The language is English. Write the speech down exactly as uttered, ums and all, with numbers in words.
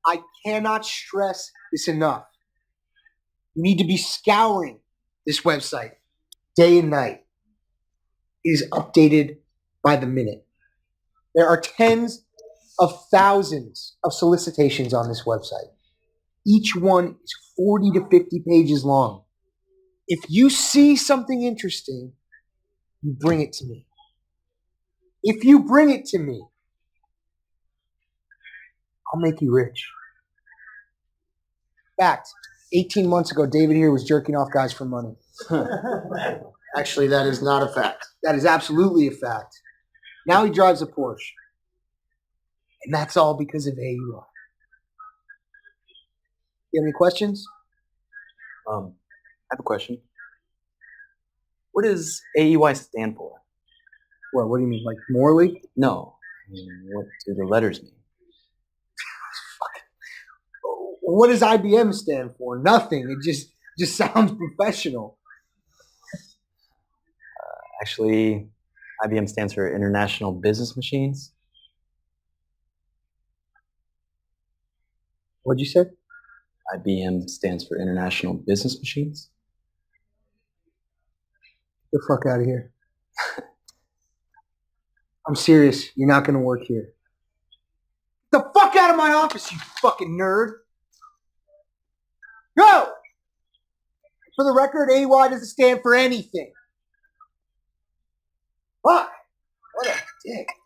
I cannot stress this enough. You need to be scouring this website day and night. It is updated by the minute. There are tens of thousands of solicitations on this website. Each one is forty to fifty pages long. If you see something interesting, you bring it to me. If you bring it to me, I'll make you rich. Fact, eighteen months ago, David here was jerking off guys for money. Actually, that is not a fact. That is absolutely a fact. Now he drives a Porsche. And that's all because of A U I. You have any questions? Um, I have a question. What does A U I stand for? What, what do you mean, like morally? No. I mean, what do the letters mean? What does I B M stand for? Nothing. It just just sounds professional. Uh, actually, I B M stands for International Business Machines. What'd you say? I B M stands for International Business Machines. Get the fuck out of here. I'm serious. You're not going to work here. Get the fuck out of my office, you fucking nerd. Go! For the record, A U I doesn't stand for anything. Fuck. What a dick.